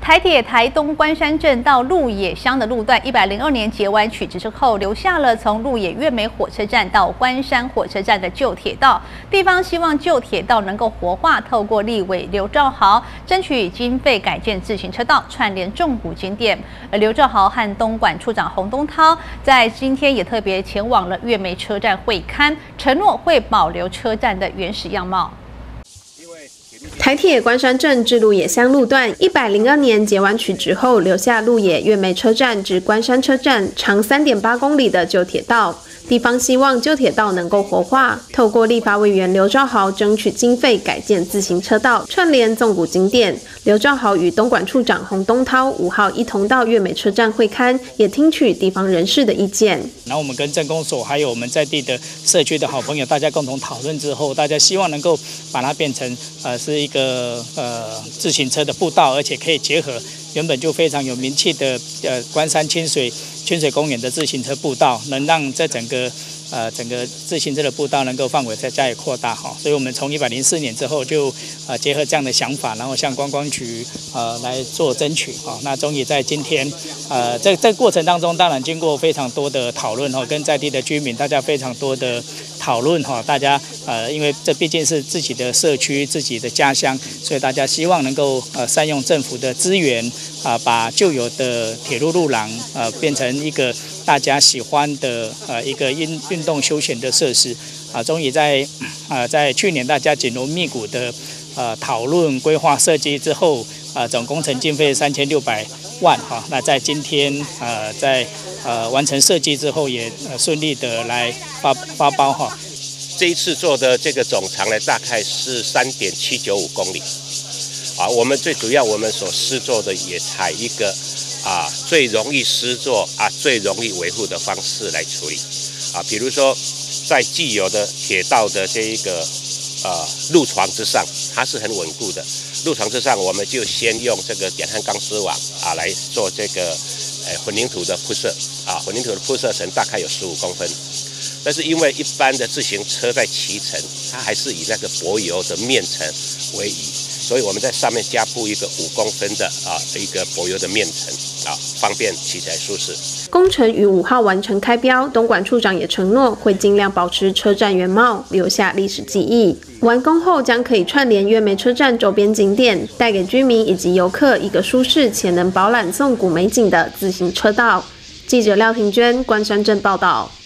台铁台东关山镇到鹿野乡的路段，102年截完取直之后，留下了从鹿野月美火车站到关山火车站的旧铁道。地方希望旧铁道能够活化，透过立委刘兆豪争取经费改建自行车道，串联重古景点。而刘兆豪和东管处长洪东涛在今天也特别前往了月美车站会勘，承诺会保留车站的原始样貌。 台铁关山镇至鹿野乡路段102年截完取直后，留下鹿野月美车站至关山车站长3.8公里的旧铁道。地方希望旧铁道能够活化，透过立法委员刘兆豪争取经费改建自行车道，串联纵谷景点。刘兆豪与东管处长洪东涛5号一同到月美车站会勘，也听取地方人士的意见。 然后我们跟镇公所还有我们在地的社区的好朋友，大家共同讨论之后，大家希望能够把它变成是一个自行车的步道，而且可以结合原本就非常有名气的关山清水公园的自行车步道，能让这整个自行车的步道能够范围再加以扩大哈。所以我们从104年之后就结合这样的想法，然后向观光局来做争取哈。那终于在今天在过程当中，当然经过非常多的讨论哈，跟在地的居民大家非常多的讨论哈，大家因为这毕竟是自己的社区、自己的家乡，所以大家希望能够善用政府的资源把旧有的铁路路廊变成一个大家喜欢的一个运动休闲的设施终于在去年大家紧锣密鼓的讨论规划设计之后总工程经费3600万哈，那在今天在完成设计之后也顺利的来发包哈。 这一次做的这个总长呢，大概是3.795公里我们最主要我们所施作的也采一个最容易施作最容易维护的方式来处理比如说在既有的铁道的这一个路床之上，它是很稳固的。路床之上，我们就先用这个点焊钢丝网来做这个混凝土的铺设混凝土的铺设层大概有15公分。但是因为一般的自行车在骑乘，它还是以那个柏油的面层为宜，所以我们在上面加铺一个5公分的一个柏油的面层方便骑起来舒适。 工程于5号完成开标，东管处长也承诺会尽量保持车站原貌，留下历史记忆。完工后将可以串联月美车站周边景点，带给居民以及游客一个舒适且能饱览纵谷美景的自行车道。记者廖庭娟，关山镇报道。